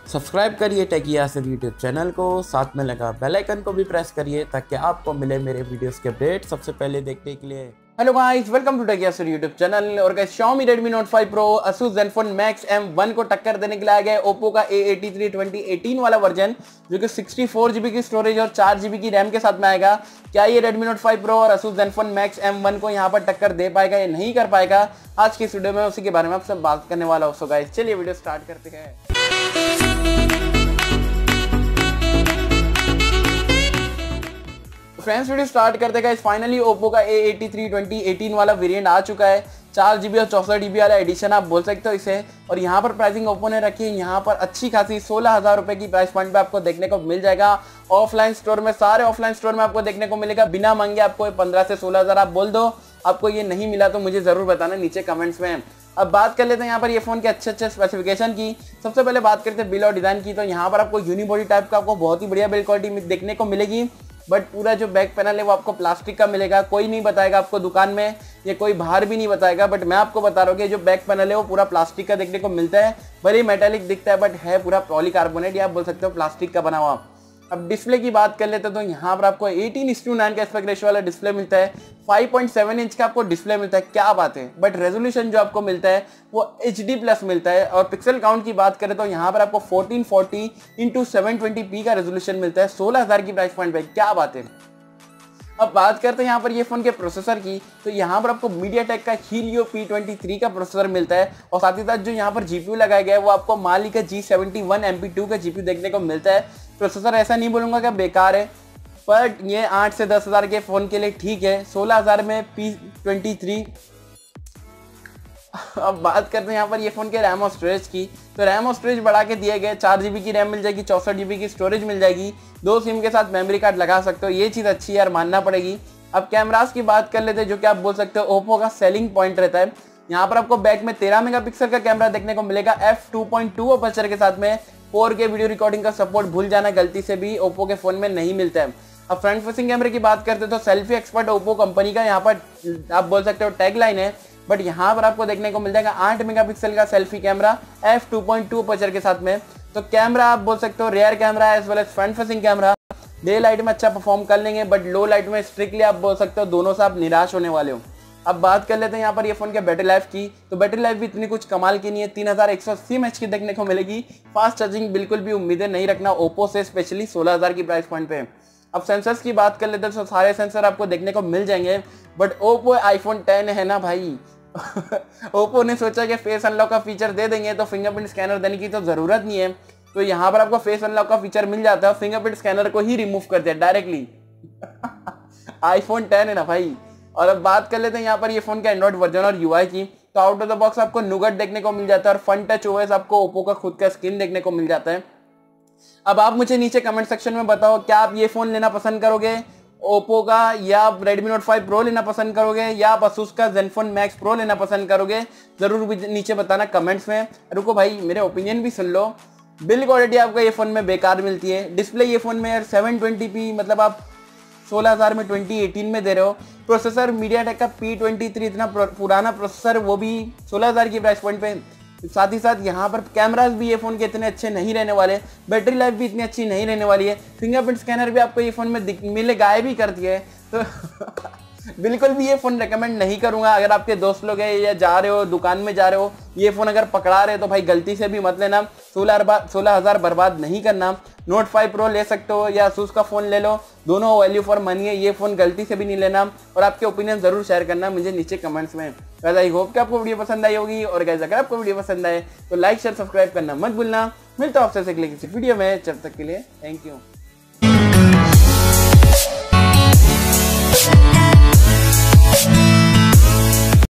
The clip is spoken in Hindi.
सब्सक्राइब करिए टेक यासिर यूट्यूब चैनल को, साथ में लगा बेल आइकन को भी प्रेस करिए ताकि आपको मिले मेरे वीडियोस के अपडेट सबसे पहले देखने के लिए। Hello guys, welcome to tech Yasir YouTube channel. और guys, Xiaomi Redmi Note 5 Pro, Asus Zenfone Max M1 को टक्कर देने के लिए आ गया Oppo का A83 2018 वाला वर्जन, जो कि 64GB की स्टोरेज और 4GB की रैम के साथ में आएगा। क्या ये Redmi Note 5 Pro और Asus Zenfone Max M1 को यहाँ पर टक्कर दे पाएगा या नहीं कर पाएगा, आज की इस वीडियो में उसी के बारे में आपसे बात करने वाला हूँ। सो गाइस, चलिए वीडियो स्टार्ट करते हैं। फ्रेंड्स, वीडियो स्टार्ट करते हैं। फाइनली Oppo का A83 2018 वाला वेरिएंट आ चुका है। 4GB और 64GB वाला एडिशन आप बोल सकते हो इसे। और यहाँ पर प्राइसिंग Oppo ने रखी है यहाँ पर अच्छी खासी 16,000 रुपए की प्राइस पॉइंट पे आपको देखने को मिल जाएगा। ऑफलाइन स्टोर में, सारे ऑफलाइन स्टोर में आपको देखने को मिलेगा बिना मांगे। आपको 15 से 16,000 आप बोल दो, आपको ये नहीं मिला तो मुझे जरूर बताना नीचे कमेंट्स में। अब बात कर लेते हैं यहाँ पर ये फोन के अच्छे स्पेसिफिकेशन की। सबसे पहले बात करते हैं बिल और डिजाइन की। तो यहाँ पर आपको यूनिबॉडी टाइप का आपको बहुत ही बढ़िया बिल्ड क्वालिटी देखने को मिलेगी। बट पूरा जो बैक पैनल है वो आपको प्लास्टिक का मिलेगा। कोई नहीं बताएगा आपको दुकान में, ये कोई बाहर भी नहीं बताएगा, बट मैं आपको बता रहा हूँ कि जो बैक पैनल है वो पूरा प्लास्टिक का देखने को मिलता है। भले मेटालिक दिखता है बट है पूरा पॉलीकार्बोनेट या आप बोल सकते हो प्लास्टिक का बना हुआ। अब डिस्प्ले की बात कर लेते हैं तो यहाँ पर आपको 18:9 का एस्पेक्ट रेशियो वाला डिस्प्ले मिलता है। 5.7 इंच का आपको डिस्प्ले मिलता है, क्या बात है। बट रेजोल्यूशन जो आपको मिलता है वो HD+ मिलता है। और पिक्सल काउंट की बात करें तो यहाँ पर आपको 1440x720p का रेजोल्यूशन मिलता है 16,000 की प्राइस पॉइंट पे, क्या बात है। अब बात करते हैं यहाँ पर ये फोन के प्रोसेसर की। तो यहाँ पर आपको MediaTek का Helio P23 का प्रोसेसर मिलता है। और साथ ही साथ जो यहाँ पर GPU लगाया गया है वो आपको Mali का G71 MP2 का GPU देखने को मिलता है। प्रोसेसर ऐसा नहीं बोलूँगा कि बेकार है, पर ये 8 से 10,000 के फ़ोन के लिए ठीक है। 16,000 में P23। अब बात करते हैं यहाँ पर ये फ़ोन के रैम और स्टोरेज की। तो रैम और स्टोरेज बढ़ा के दिए गए, 4GB की रैम मिल जाएगी, 64GB की स्टोरेज मिल जाएगी। 2 सिम के साथ मेमोरी कार्ड लगा सकते हो, ये चीज़ अच्छी है यार, मानना पड़ेगी। अब कैमरास की बात कर लेते हैं, जो कि आप बोल सकते हो Oppo का सेलिंग पॉइंट रहता है। यहाँ पर आपको बैक में 13 मेगापिक्सल का कैमरा देखने को मिलेगा f2.2 अपर्चर के साथ में। 4K वीडियो रिकॉर्डिंग का सपोर्ट भूल जाना गलती से भी, Oppo के फ़ोन में नहीं मिलता है। अब फ्रंट फेसिंग कैमरे की बात करते हैं तो सेल्फी एक्सपर्ट Oppo कंपनी का यहाँ पर आप बोल सकते हो टैगलाइन है। बट यहाँ पर आपको देखने को मिल जाएगा 8 मेगापिक्सल का सेल्फी कैमरा f2.2 अपर्चर के साथ में। तो कैमरा आप बोल सकते हो rear camera as well as front facing camera. Daylight में अच्छा परफॉर्म कर लेंगे, बट लो लाइट में स्ट्रिक्टली आप बोल सकते हो दोनों से आप निराश होने वाले हो। अब बात कर लेते हैं यहाँ पर ये फोन के बैटरी लाइफ की। तो बैटरी लाइफ भी इतनी कुछ कमाल की नहीं है, 3180 mAh की देखने को मिलेगी। फास्ट चार्जिंग बिल्कुल भी उम्मीदें नहीं रखना Oppo से, स्पेशली 16,000 की प्राइस पॉइंट पे। अब सेंसर्स की बात कर लेते हैं तो सारे सेंसर आपको देखने को मिल जाएंगे। बट Oppo iPhone 10 है ना भाई। Oppo ने सोचा कि फेस अनलॉक का फीचर दे देंगे तो फिंगरप्रिंट स्कैनर देने की तो जरूरत नहीं है। तो यहाँ पर आपको फेस अनलॉक का फीचर मिल जाता है, फिंगरप्रिंट स्कैनर को ही रिमूव कर दिया डायरेक्टली। iPhone 10 है ना भाई। और अब बात कर लेते हैं यहाँ पर ये फोन का एंड्रॉइड वर्जन और UI की। तो आउट ऑफ द बॉक्स आपको Nougat देखने को मिल जाता है और फन टच OS आपको Oppo का खुद का स्क्रीन देखने को मिल जाता है। अब आप मुझे नीचे कमेंट सेक्शन में बताओ, क्या आप ये फोन लेना पसंद करोगे Oppo का, या आप Redmi Note 5 Pro लेना पसंद करोगे, या आप Asus का Zenfone Max Pro लेना पसंद करोगे। जरूर नीचे बताना कमेंट्स में। रुको भाई, मेरे ओपिनियन भी सुन लो। बिल्ड क्वालिटी आपको ये फोन में बेकार मिलती है। डिस्प्ले ये फोन में यार 720p, मतलब आप 16,000 में 2018 में दे रहे हो। प्रोसेसर MediaTek का P23 इतना पुराना प्रोसेसर, वो भी 16,000 की प्राइस पॉइंट पे। साथ ही साथ यहाँ पर कैमरास भी ये फ़ोन के इतने अच्छे नहीं रहने वाले, बैटरी लाइफ भी इतनी अच्छी नहीं रहने वाली है। फिंगरप्रिंट स्कैनर भी आपको ये फ़ोन में मिले, गायब ही कर दिया है। तो बिल्कुल भी ये फ़ोन रेकमेंड नहीं करूँगा। अगर आपके दोस्त लोग हैं या जा रहे हो, दुकान में जा रहे हो, ये फ़ोन अगर पकड़ा रहे तो भाई गलती से भी मत लेना। 16,000 बर्बाद नहीं करना। Note 5 Pro ले सकते हो या Asus का फ़ोन ले लो, दोनों वैल्यू फॉर मनी है। ये फ़ोन गलती से भी नहीं लेना। और आपके ओपिनियन ज़रूर शेयर करना मुझे नीचे कमेंट्स में। गाइस, आई होप कि आपको वीडियो पसंद आई होगी। और गाइस, अगर आपको वीडियो पसंद आए तो लाइक शेयर सब्सक्राइब करना मत भूलना। मिलता हूं आपसे अगले किसी वीडियो में, जब तक के लिए थैंक यू।